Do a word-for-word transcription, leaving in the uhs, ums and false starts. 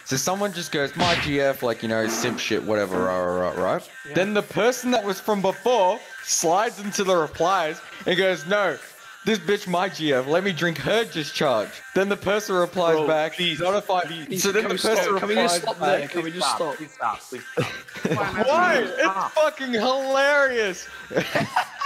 So someone just goes, my G F, like, you know, simp shit, whatever, right, right, right? Yeah. Then the person that was from before slides into the replies and goes, no, this bitch my G F, let me drink her discharge. Then the person replies Bro, back, please, notify. please. So then Can the we person stop? Can we replies just stop back, there? Can we just stop? Please stop. Please stop. why? It's fucking hilarious.